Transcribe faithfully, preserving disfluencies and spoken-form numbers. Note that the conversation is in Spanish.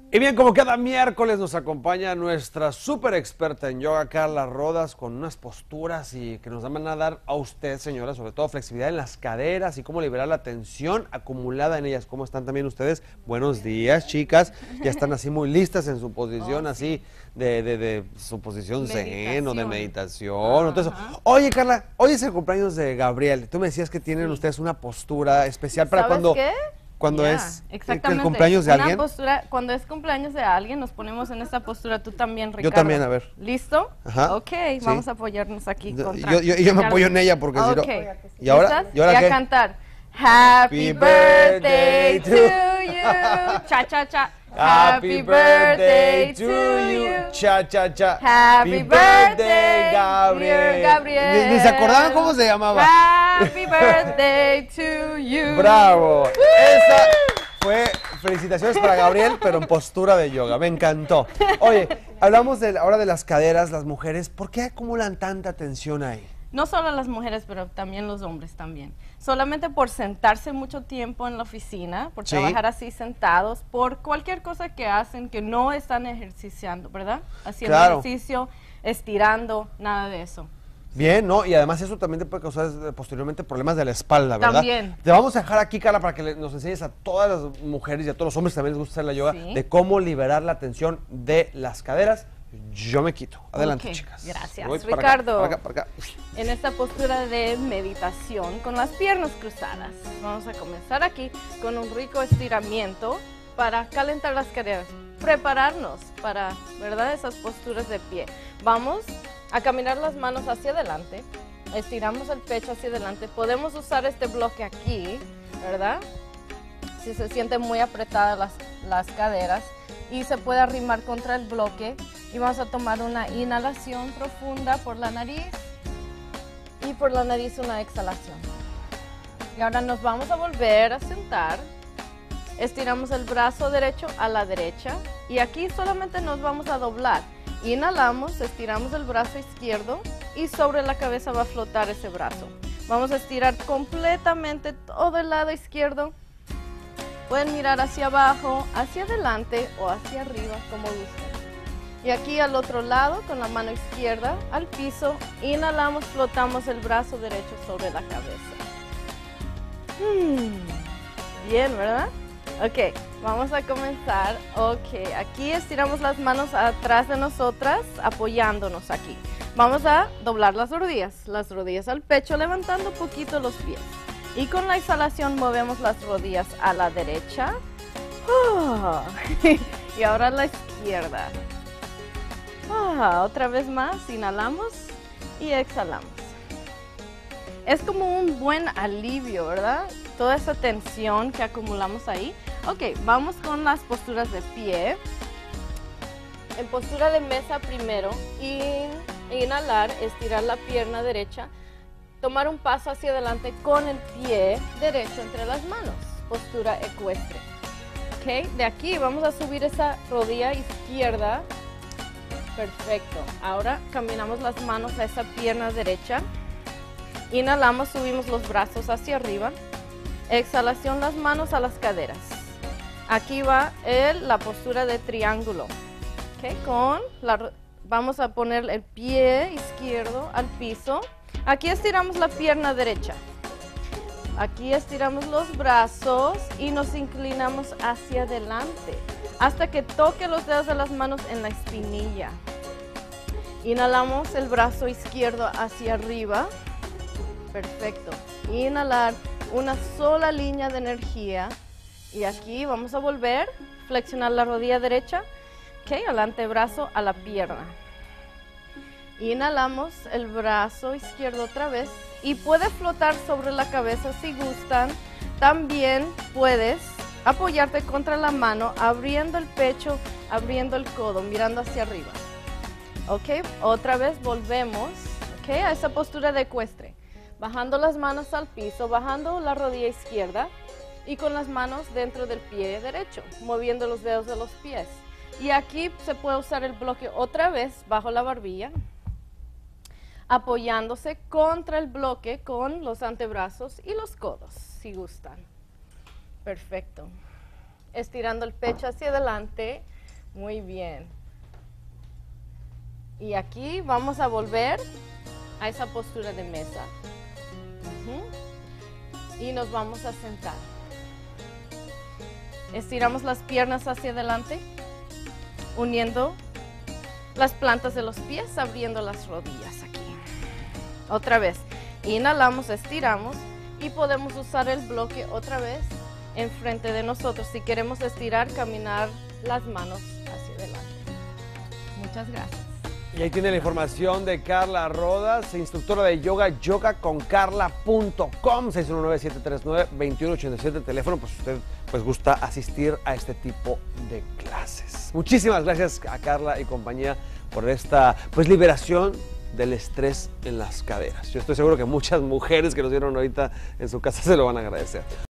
Y bien, como cada miércoles nos acompaña nuestra súper experta en yoga, Carla Rodas, con unas posturas y que nos van a dar a usted, señora, sobre todo flexibilidad en las caderas y cómo liberar la tensión acumulada en ellas. ¿Cómo están también ustedes? Buenos días, chicas. Ya están así muy listas en su posición, oh, así, sí. de, de, de su posición zen o de meditación. Entonces, oye, Carla, hoy es el cumpleaños de Gabriel. Tú me decías que tienen sí. ustedes una postura especial para ¿Sabes cuando... qué? Cuando yeah, es exactamente. el cumpleaños de Una alguien. Postura, cuando es cumpleaños de alguien, nos ponemos en esta postura. Tú también, Ricardo. Yo también, a ver. ¿Listo? Ajá. Ok, sí. vamos a apoyarnos aquí. Yo, contra yo, yo, yo me apoyo en ella porque okay. si no... ¿Y ahora? ¿Y, ¿Y ahora y qué? a cantar. Happy birthday to you. Cha, cha, cha. Happy birthday to you. Cha, cha, cha. Happy birthday, Gabriel. Gabriel. Ni, ni se acordaban cómo se llamaba. Happy birthday to you. Bravo. Esa fue felicitaciones para Gabriel, pero en postura de yoga. Me encantó. Oye, hablamos de, ahora de las caderas, las mujeres. ¿Por qué acumulan tanta tensión ahí? No solo las mujeres, pero también los hombres también. Solamente por sentarse mucho tiempo en la oficina, por ¿Sí? trabajar así sentados, por cualquier cosa que hacen que no están ejerciciando, ¿verdad? Haciendo claro. ejercicio, estirando, nada de eso. Bien, ¿no? Y además eso también te puede causar posteriormente problemas de la espalda, ¿verdad? También. Te vamos a dejar aquí, Carla, para que nos enseñes a todas las mujeres y a todos los hombres que también les gusta hacer la yoga, ¿Sí? de cómo liberar la tensión de las caderas. Yo me quito. Adelante, okay. chicas. Gracias, Ricardo. Para acá, para acá, para acá. En esta postura de meditación con las piernas cruzadas, vamos a comenzar aquí con un rico estiramiento para calentar las caderas, prepararnos para, ¿verdad?, esas posturas de pie. Vamos a caminar las manos hacia adelante, estiramos el pecho hacia adelante. Podemos usar este bloque aquí, ¿verdad? Si se sienten muy apretadas las, las caderas, y se puede arrimar contra el bloque. Y vamos a tomar una inhalación profunda por la nariz y por la nariz una exhalación. Y ahora nos vamos a volver a sentar. Estiramos el brazo derecho a la derecha y aquí solamente nos vamos a doblar. Inhalamos, estiramos el brazo izquierdo y sobre la cabeza va a flotar ese brazo. Vamos a estirar completamente todo el lado izquierdo. Pueden mirar hacia abajo, hacia adelante o hacia arriba, como gusten. Y aquí al otro lado, con la mano izquierda al piso, inhalamos, flotamos el brazo derecho sobre la cabeza. Hmm. Bien, ¿verdad? Ok, vamos a comenzar. Ok, aquí estiramos las manos atrás de nosotras, apoyándonos aquí. Vamos a doblar las rodillas, las rodillas al pecho, levantando un poquito los pies. Y con la exhalación movemos las rodillas a la derecha. Oh. Y ahora a la izquierda. Oh. Otra vez más, inhalamos y exhalamos. Es como un buen alivio, ¿verdad? Toda esa tensión que acumulamos ahí. Ok, vamos con las posturas de pie. En postura de mesa primero, in, inhalar, estirar la pierna derecha. Tomar un paso hacia adelante con el pie derecho entre las manos, postura ecuestre. Ok, de aquí vamos a subir esa rodilla izquierda. Perfecto. Ahora caminamos las manos a esa pierna derecha. Inhalamos, subimos los brazos hacia arriba. Exhalación, las manos a las caderas. Aquí va el, la postura de triángulo. Ok, con la, vamos a poner el pie izquierdo al piso. Aquí estiramos la pierna derecha. Aquí estiramos los brazos y nos inclinamos hacia adelante hasta que toque los dedos de las manos en la espinilla. Inhalamos el brazo izquierdo hacia arriba. Perfecto. Inhalar una sola línea de energía. Y aquí vamos a volver, flexionar la rodilla derecha. Ok, al antebrazo a la pierna. Inhalamos el brazo izquierdo otra vez y puedes flotar sobre la cabeza si gustan. También puedes apoyarte contra la mano, abriendo el pecho, abriendo el codo, mirando hacia arriba. Ok, otra vez volvemos, ok, a esa postura de ecuestre. Bajando las manos al piso, bajando la rodilla izquierda y con las manos dentro del pie derecho, moviendo los dedos de los pies. Y aquí se puede usar el bloque otra vez bajo la barbilla, apoyándose contra el bloque con los antebrazos y los codos, si gustan. Perfecto. Estirando el pecho hacia adelante, Muy bien. Y aquí vamos a volver a esa postura de mesa. Uh-huh. Y nos vamos a sentar. Estiramos las piernas hacia adelante, uniendo las plantas de los pies, abriendo las rodillas aquí. Otra vez, inhalamos, estiramos y podemos usar el bloque otra vez enfrente de nosotros. Si queremos estirar, caminar las manos hacia adelante. Muchas gracias. Y ahí tiene la información de Carla Rodas, instructora de yoga, yoga con carla punto com, seis uno nueve, siete tres nueve, dos uno ocho siete, teléfono, pues usted pues gusta asistir a este tipo de clases. Muchísimas gracias a Carla y compañía por esta pues liberación del estrés en las caderas. Yo estoy seguro que muchas mujeres que nos vieron ahorita en su casa se lo van a agradecer.